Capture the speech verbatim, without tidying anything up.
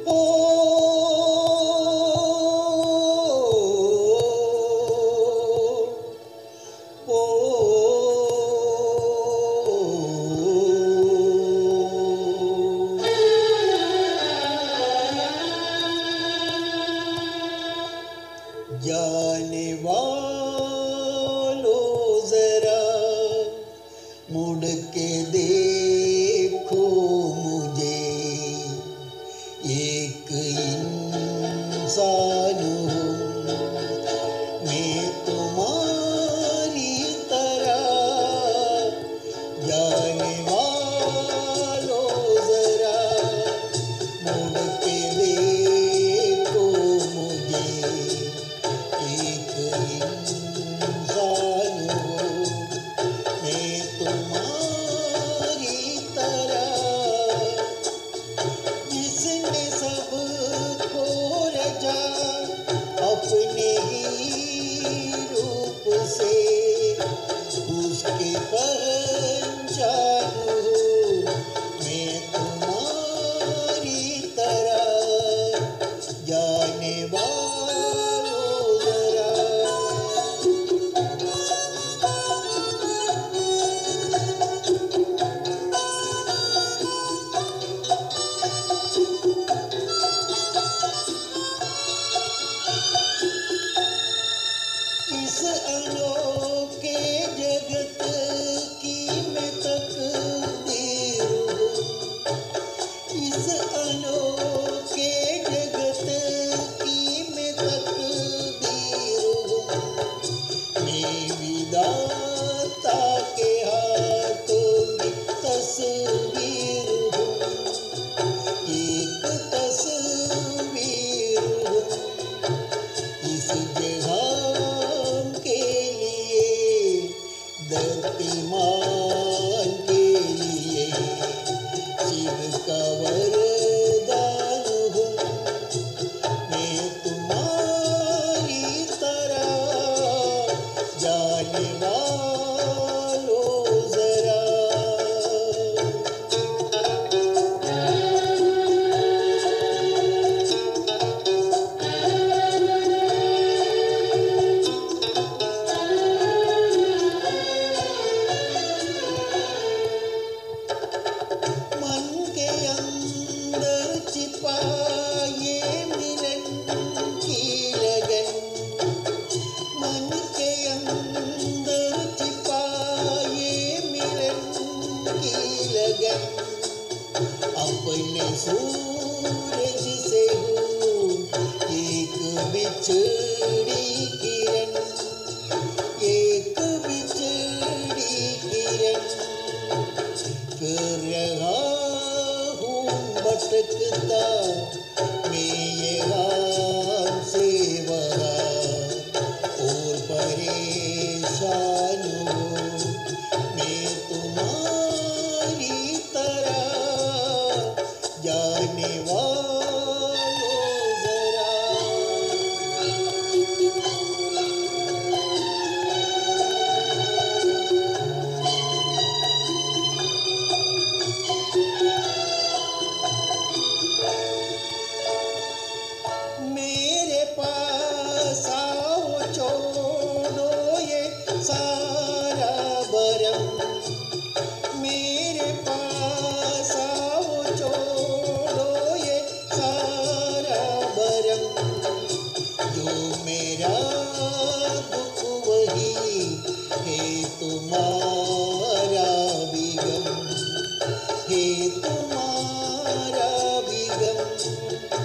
ओ जाने वालों जरा मुड़ के देखो मुझे, एक इंसान हूँ मैं तुम्हारी तरह। जाने वालों जरा मुड़ के देखो मुझे, एक इंसान हूँ मैं तुम्हारी तरह। जिसने सबको रचा अपने ही रूप से, उसके पहचान हूँ मैं तुम्हारी तरह। जाने वालों जरा इस अनोखे जगत की मैं तकदीर हूँ। इस अनोखे जगत की मैं तकदीर हूँ। मैं विधाता के हाथों की तस्वीर हूँ। एक तस्वीर हूँ इस जहां के लिए, धरतीमान के लिए शिव का वरदान हूँ मैं तुम्हारी तरह। जाने वालों जरा मन के अंदर छिपाए मिलन की लगन। मन के अंदर छिपाए मिलन की लगन। अपने सूरज से हूँ एक बिछड़ी किरण, एक बिछड़ी किरण। कर रहा हूँ भटकता मैं यहाँ से वहाँ, और परेशान हूँ मैं तुम्हारी तरह। जाने वालों जरा मेरे पास आओ, छोड़ो ये सारा भरम। मेरे पास आओ, छोड़ो ये सारा भरम। जो मेरा दुख वही है तुम्हारा भी गम, है तुम्हारा भी गम।